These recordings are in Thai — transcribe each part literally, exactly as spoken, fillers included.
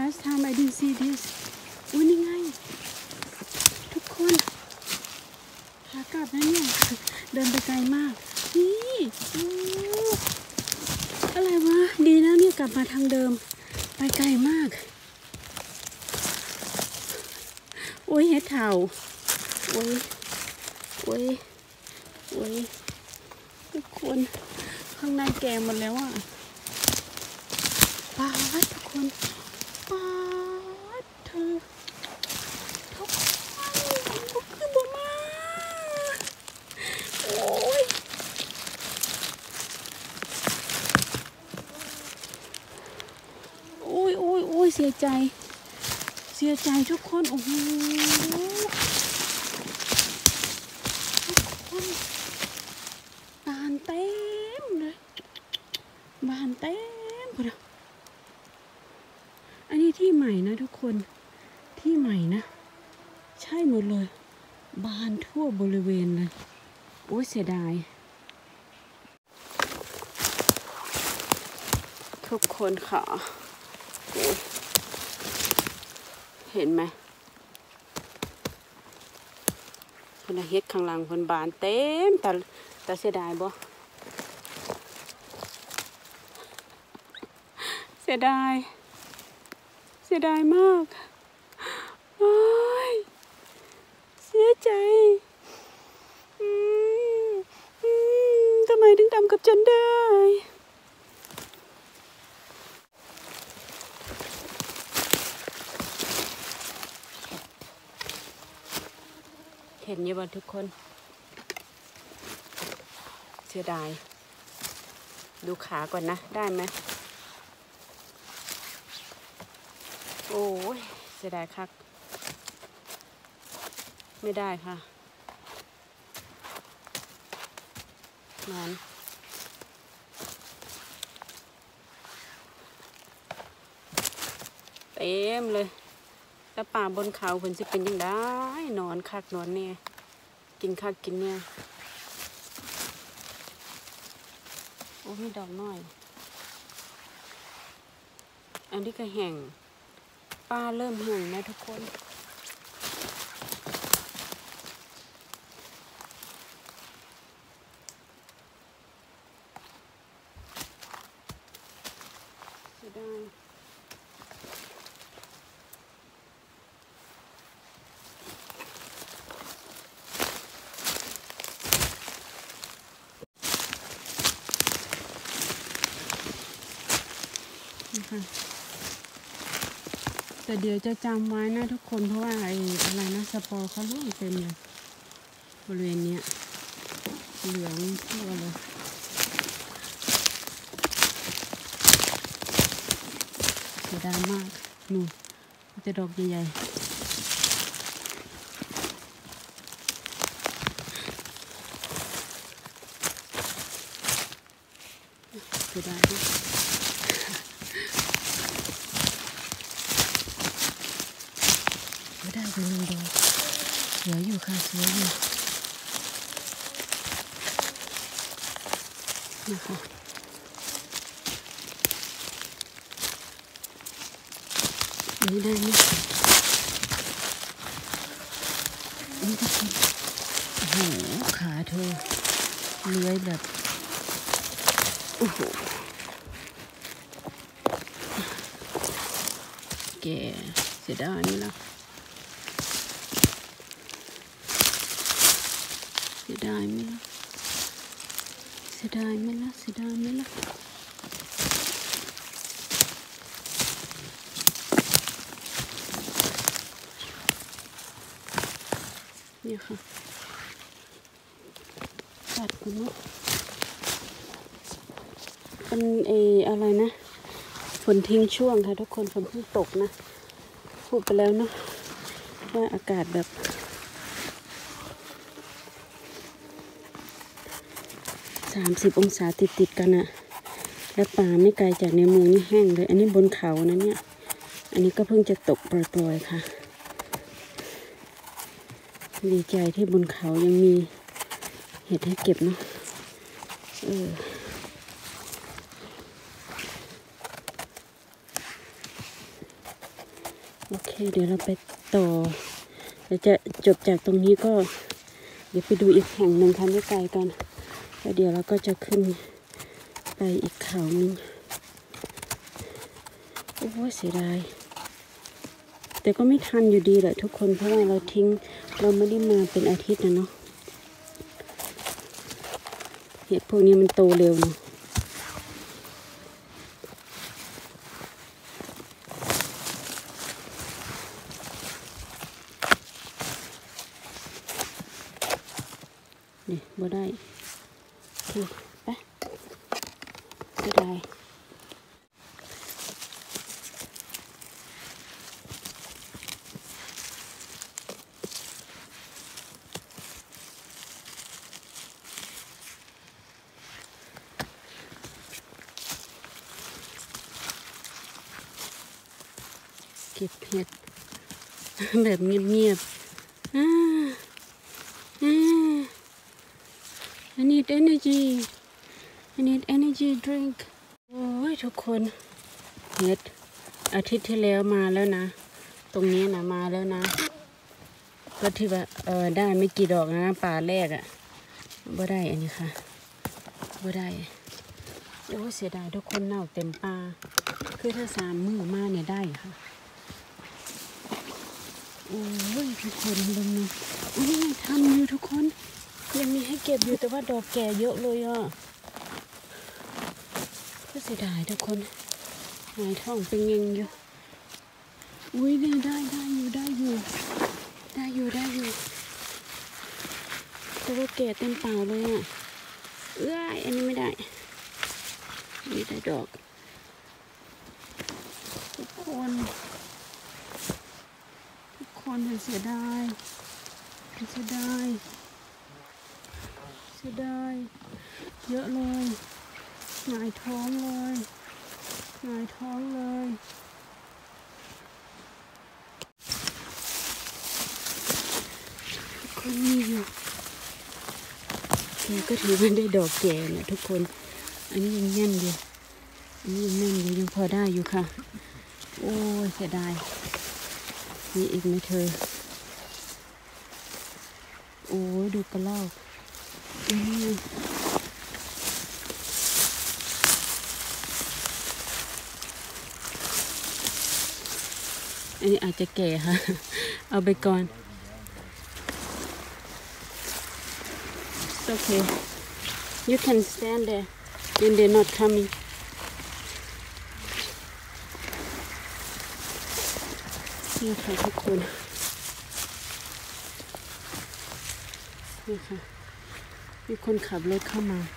last time I didn't see this อุ้ยนี่ไงทุกคนขากลับนะเนี่ยเดินไปไกลมากนี่อะไรวะดีนะเนี่ยกลับมาทางเดิมไปไกลมากโอ้ยเห็ดเถ่าโอ้ยโอ้ยโอ้ยทุกคนข้างในแก่หมดแล้วอ่ะป้าทุกคนป้าเธอทุกคนก็คือบ่มาโอ้ยโอ้ยโอ้ยโอ้ยเสียใจเสียใจทุกคนโอ้โหทุกคนบานเต็มเลยบานเต็มเลยอันนี้ที่ใหม่นะทุกคนที่ใหม่นะใช่หมดเลยบานทั่วบริเวณเลยโอ้ยเสียดายทุกคนค่ะโอ้ยเห็นไหมคนเฮ็ดข้างหลังคนบานเต็มแต่แต่เสียดายบ่เสียดายเสียดายมากโอ้ยเสียใจอืมอืมทำไมถึงทำกับฉันได้เห็นยังบ่ทุกคนเสียดายดูขาก่อนนะได้ไหมโอ้ยเสียดายคักไม่ได้ค่ะนอนเต็มเลยแล้วป่าบนเขาเพิ่นสิเป็นยังไงนอนคักนอนเนี่ยกินคักกินเนี่ยโอ้มีดอกน้อยอันนี้ก็แห้งป้าเริ่มแห้งนะทุกคนจะได้แต่เดี๋ยวจะจำไว้นะทุกคนเพราะว่าไอ้อะไรนะสปอร์เขาร่วงเต็มเลยบริเวณนี้เหลืองทั่วเลยเสียดายมากนู่นจะดอกใหญ่ๆเสียดายด้วยได้เป็นหนึ่งดอกสวยอยู่ค่ะสวยอยู่นะคะนี่ได้ไหมนี่ทุกคนโอ้โหขาเธอเลื้อยแบบโอ้โหแกเสียดายไหมล่ะเสียดายไหมล่ะเสียดายไหมล่ะเสียดายไหมล่ะนี่ค่ะตัดกันเนาะเป็นเออะไรนะฝนทิ้งช่วงค่ะทุกคนฝนเพิ่งตกนะพูดไปแล้วเนาะว่าอากาศแบบสามสิบองศาติดติดกันอะแล้วป่าไม่ไกลจากในเมืองนี่แห้งเลยอันนี้บนเขานะเนี่ยอันนี้ก็เพิ่งจะตกปล่อยๆค่ะดีใจที่บนเขายังมีเห็ดให้เก็บเนาะเออ นโอเคเดี๋ยวเราไปต่อเดี๋ยวจะจบจากตรงนี้ก็เดี๋ยวไปดูอีกแห่งหนึ่งค่ะไม่ไกลกันแล้วเดี๋ยวเราก็จะขึ้นไปอีกเขาหนึ่งโอ้โหเสียดายแต่ก็ไม่ทันอยู่ดีแหละทุกคนเพราะว่าเราทิ้งเราไม่ได้มาเป็นอาทิตย์นะเนาะเห็ดพวกนี้มันโตเร็วเนาะนี่บ่ได้โอเคไปไม่ได้เก็บเห็ดแบบเงียบๆอ่าอ่า I need energy I need energy drink โอ้ยทุกคนเห็ดอาทิตย์ที่แล้วมาแล้วนะตรงนี้นะมาแล้วนะก็ที่ว่าเออได้ไม่กี่ดอกนะป่าแรกอะบ่ได้อันนี้ค่ะบ่ได้โอ้เสียดายทุกคนเน่าเต็มป่าคือถ้าสามมื้อมาเนี่ยได้ค่ะโอ้ยทุกคนลงนี่อุ้ยทำอยู่ทุกคนยังมีให้เก็บอยู่แต่ว่าดอกแก่เยอะเลยอ่ะก็เสียดายทุกคนหายท้องเป็นเงินอยู่อุ้ยเนี่ยได้ได้อยู่ได้อยู่ได้อยู่ได้อยู่แต่ว่าแก่เต็มเปล่าเลยอ่ะเอ้ยอันนี้ไม่ได้นี่ได้ดอกทุกคนทุกคนเห็นเสียดายเห็นเสียดายเสียดายเยอะเลยหงายท้องเลยหงายท้องเลยคนมีอยู่แกก็ถือว่าได้ดอกแก่นะทุกคนอันนี้ยังแน่นอยู่อันนี้ยังแน่นอยู่ยังพอได้อยู่ค่ะโอ้ยเสียดายนี่อีกไหมเธอโอ้ยดูกระรอกอันนี้อันนี้อาจจะแก่ค่ะเอาไปก่อน It's okay you can stand there when they're not coming นี่ค่ะทุกคนนี่ค่ะมีคนขับรถเข้ามา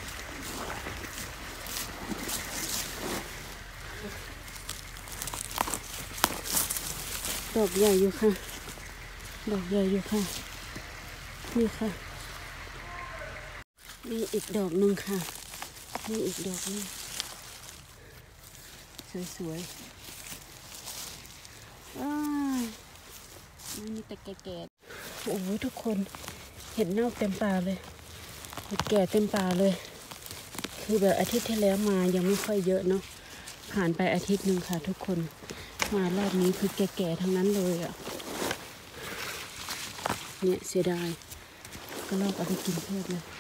ดอกใหญ่อยู่ค่ะดอกใหญ่อยู่ค่ะนี่ค่ะนี่อีกดอกหนึ่งค่ะนี่อีกดอกนึงสวยๆอ้ายนี่แต่แก่ๆโอ้ยทุกคนเห็ดเน่าเต็มป่าเลยเห็ดแก่เต็มป่าเลยคือแบบอาทิตย์ที่แล้วมายังไม่ค่อยเยอะเนาะผ่านไปอาทิตย์หนึ่งค่ะทุกคนมารอบนี้คือแก่ๆทั้งนั้นเลยอ่ะเนี่ยเสียดายก็ลอกเอาไปกินเพื่อนเลย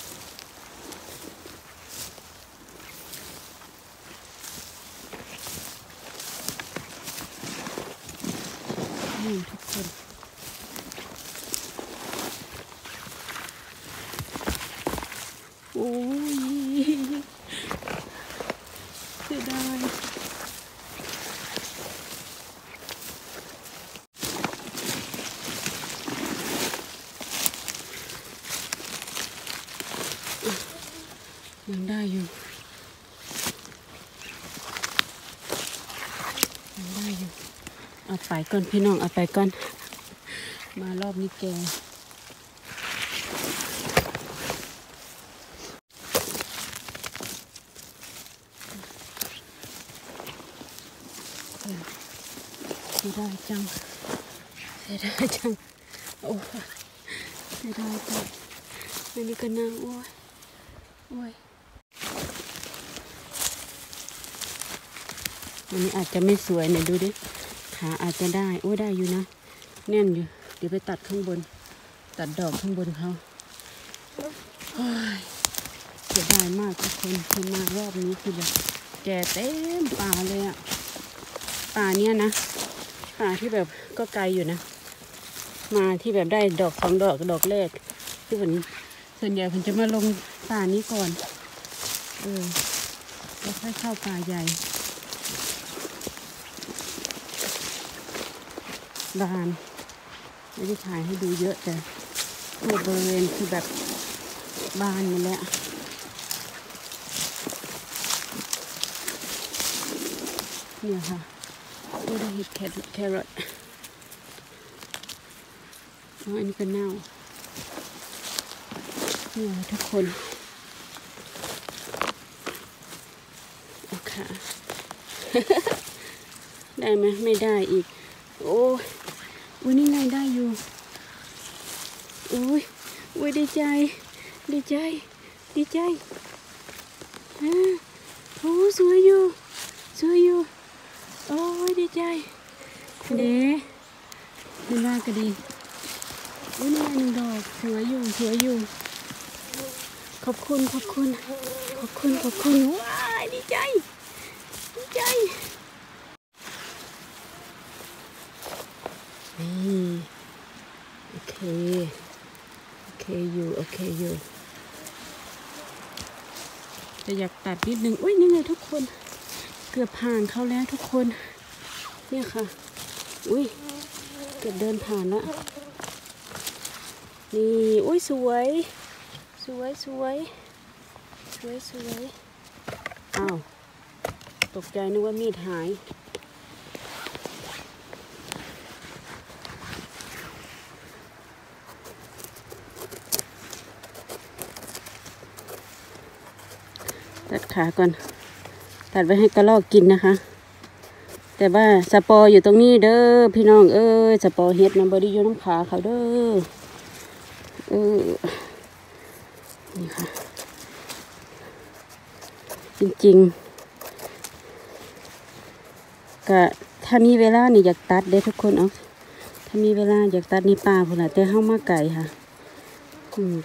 นี่ทุกคนโอ้ยเสียดายยังได้อยู่ยังได้อยู่เอาไปก่อนพี่น้องเอาไปก่อนมารอบนี้แกเสียดายจังเสียดายจังโอ้เสียดายจังอันนี้ก็น่าโอ้ยโอ้ยอันนี้อาจจะไม่สวยเนี่ยดูดิขขาอาจจะได้โอ้ได้อยู่นะแน่นอยู่เดี๋ยวไปตัดข้างบนตัดดอกข้างบนเขาเสียดายมากทุกคนคนมารอบนี้คือแบบแก่เต็มป่าเลยอะป่าเนี้ยนะป่าที่แบบก็ไกลอยู่นะมาที่แบบได้ดอกสองดอกดอกแรกที่ผมส่วนใหญ่ผมจะมาลงป่านี้ก่อนเออแล้วค่อยเข้าป่าใหญ่บานไม่ได้ถ่ายให้ดูเยอะแต่ทั่วบริเวณคือแบบบานหมดแล้วเนี่ยค่ะดูได้เห็ดแครอทแครอทอ๋ออันนี้ก็เน่าเนี่ยทุกคนโอเค ได้ไหมไม่ได้อีกโอ้ยอุ้ยนี่ไงได้อยู่อุ้ยอุ้ยดีใจดีใจดีใจอ่าโอ้สวยอยู่สวยอยู่โอ้ยดีใจเด้ไม่ว่าก็ดีอุ้ยนี่ไงหนึ่งดอกสวยอยู่สวยอยู่ขอบคุณขอบคุณขอบคุณขอบคุณว้ายดีใจดีใจนี่โอเคโอเคอยู่โอเคอยู่จะอยากตัดนิดนึงอุ้ยนี่ไงทุกคนเกือบผ่านเขาแล้วทุกคนเนี่ยค่ะอุ้ยเกือบเดินผ่านแล้วนี่อุ้ยสวยสวยสวยสวยสวยอ้าวตกใจนึกว่ามีดหายตัดขาก่อนตัดไว้ให้กระรอกกินนะคะแต่ว่าสปอร์อยู่ตรงนี้เด้อพี่น้องเอ้ยสปอร์เฮ็ดนะบอดี้อยู่น้ำขาเขาเด้อเออนี่ค่ะจริงๆก็ถ้ามีเวลานี่อยากตัดเด้ทุกคนเอาถ้ามีเวลาอยากตัดนี่ป่าพุ่นน่ะแต่เข้ามาไก่ค่ะอืม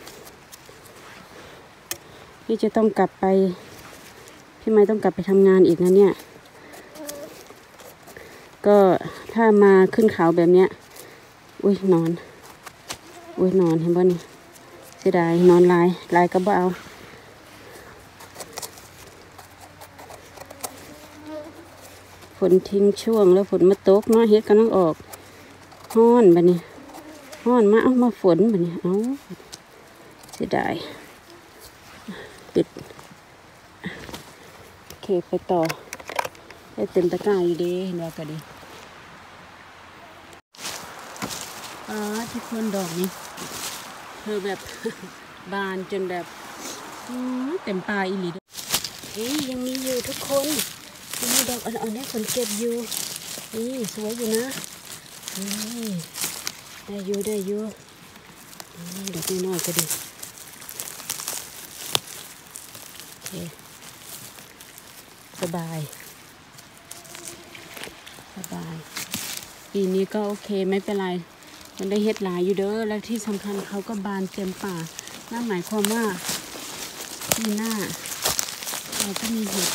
พี่จะต้องกลับไปพี่ไม่ต้องกลับไปทำงานอีกนะเนี่ยก็ถ้ามาขึ้นเขาแบบเนี้ยอุ้ยนอนอุ้ยนอนเห็นป่ะนี่เสียดายนอนลายลายก็บ่เอาฝนทิ้งช่วงแล้วฝนมาตกเนาะเฮ็ดกำลังออกฮ้อนแบบนี้ฮ้อนมาเอามาฝนแบบนี้เอาเสียดายปิดโอเคไปต่อได้เต็มตะกร้าอยู่ดีเห็นว่าก็ดีอ๋อที่คนดอกนี้เธอแบบ บานจนแบบเต็มปลายอีหลีเฮ้ยยังมีอยู่ทุกคนยังมีดอกอ่อนๆให้คนเก็บอยู่นี่สวยอยู่นะนี่ได้อยู่ได้อยู่ดอกน้อยๆก็ดีโอเคสบายสบายปีนี้ก็โอเคไม่เป็นไรมันได้เฮ็ดหลายอยู่เด้อและที่สำคัญเขาก็บานเต็มป่านั่นหมายความว่าปีหน้าเราก็มีเห็ด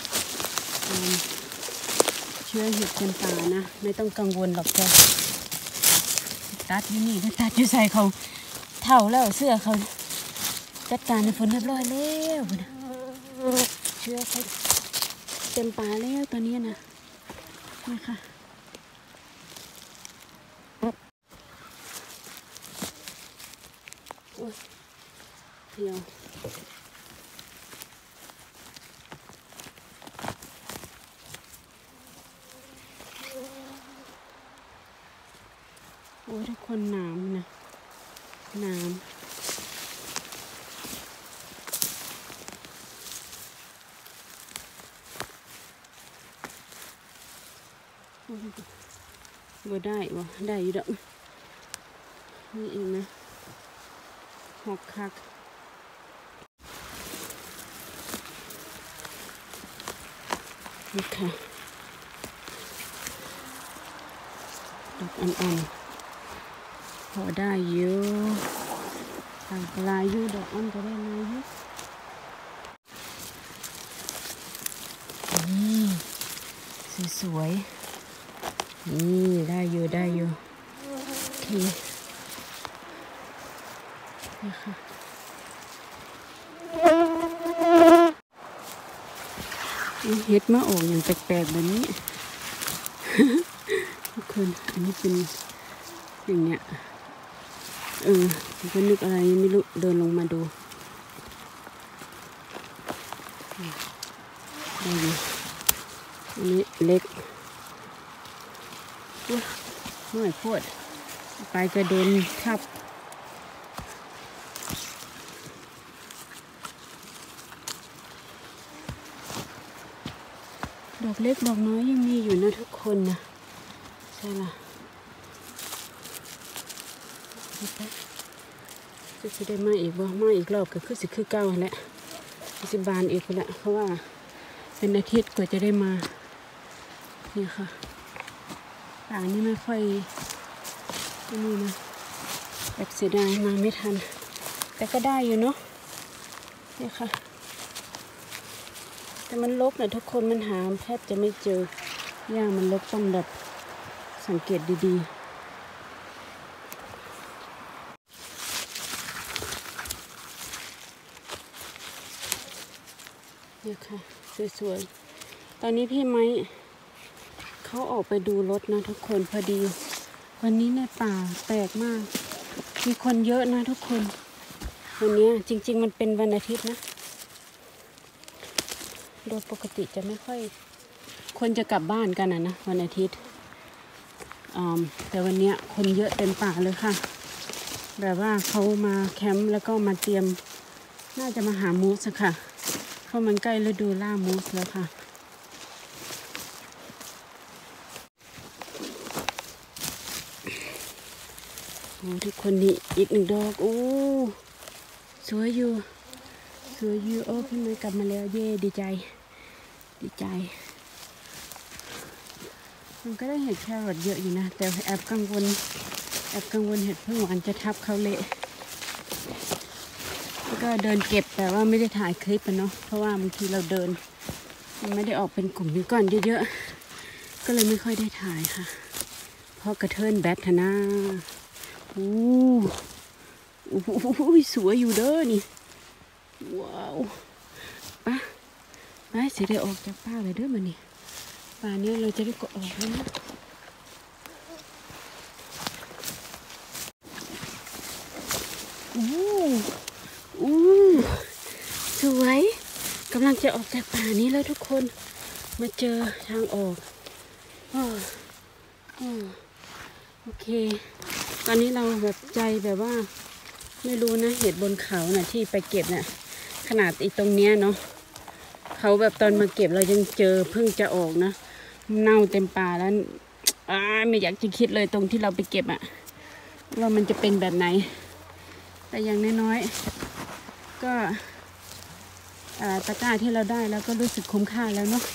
เชื้อเห็ดเต็มป่านะไม่ต้องกังวลหรอกจ้ะตัดอยู่นี่ตัดอยู่ใส่เขาเท่าแล้วเสื้อเขาจัดการในฝนเรียบร้อยแล้วนะเชื้อเขาเต็มป่าแล้วตอนนี้นะนะคะเดี๋ยวโอ้ยทุกคนน้ำนะน้ำบ่ได้บ่ได้อยู่ดอกนี่เองนะหกคักนี่ค่ะดอกอ่อนๆพอได้อยู่ทางลายอยู่ดอกอ่อนก็ได้ลายอยู่นี่สวยๆนี่ได้อยู่ได้อยู่โอเคนี่ค่ะเห็ดมาออกอย่างแปลกๆแบบนี้ ทุกคนอันนี้เป็นอย่างเนี้ยเออผมก็นึกอะไรยังไม่รู้เดินลงมาดูได้อยู่อันนี้เล็กว้าหน่อยโคตรไปกระโดนทับดอกเล็กดอกน้อยยังมีอยู่นะทุกคนนะใช่ละจะสิได้มาอีกบ่มาอีกรอบก็คือสิคือเก้าแหละสิบานอีกแหละเพราะว่าเป็นอาทิตย์กว่าจะได้มานี่ค่ะป่านี้ไม่ค่อยนี่นะแบบเสียดายมาไม่ทันแต่ก็ได้อยู่เนาะนี่ค่ะแต่มันรกนะทุกคนมันหาแทบจะไม่เจอย่ามันรกต้องแบบสังเกตดีๆนี่ค่ะสวยๆตอนนี้พี่ไม้เขาออกไปดูรถนะทุกคนพอดีวันนี้ในป่าแปลกมากมีคนเยอะนะทุกคนวันนี้จริงๆมันเป็นวันอาทิตย์นะโดยปกติจะไม่ค่อยคนจะกลับบ้านกันนะนะวันอาทิตย์แต่วันนี้คนเยอะเต็มป่าเลยค่ะแบบว่าเขามาแคมป์แล้วก็มาเตรียมน่าจะมาหามูสค่ะเพราะมันใกล้ฤดูล่ามูสแล้วค่ะโอ้ทุกคนนี่อีกหนึ่งดอกโอ้สวยอยู่สวยอยู่โอ้พี่มันกลับมาแล้วเย่ดีใจดีใจมันก็ได้เห็ดแครอทเยอะอยู่นะแต่แอบกังวลแอบกังวลเห็ดพึ่งหวานจะทับเขาเละแล้วก็เดินเก็บแต่ว่าไม่ได้ถ่ายคลิปเนาะเพราะว่าบางทีเราเดินมันไม่ได้ออกเป็นกลุ่มเป็นก้อนเยอะๆก็เลยไม่ค่อยได้ถ่ายค่ะเพราะกระเทินแบทนะอู้หูสวยอยู่เด้อนี่ว้าวปะไปเสียได้ออกจากป่าเลยเด้อมันนี่ป่านี้เราจะได้ก็ออกแล้วนะอู้อู้สวยกำลังจะออกจากป่านี้แล้วทุกคนมาเจอทางออกอ้ออ้อโอเคตอนนี้เราแบบใจแบบว่าไม่รู้นะเห็ดบนเขาน่ะที่ไปเก็บน่ะขนาดอีตรงเนี้ยเนาะเขาแบบตอนมาเก็บเรายังเจอเพิ่งจะออกนะเน่าเต็มป่าแล้วอ่าไม่อยากจะคิดเลยตรงที่เราไปเก็บอะว่ามันจะเป็นแบบไหนแต่อย่างน้อยๆก็ตะกร้าที่เราได้แล้วก็รู้สึกคุ้มค่าแล้วเนาะ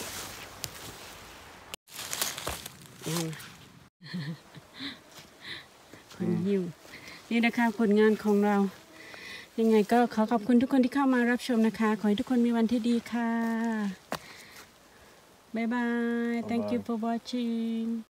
คนหิวนี่นะคะผลงานของเรายังไงก็ขอขอบคุณทุกคนที่เข้ามารับชมนะคะขอให้ทุกคนมีวันที่ดีค่ะบ๊ายบาย thank you for watching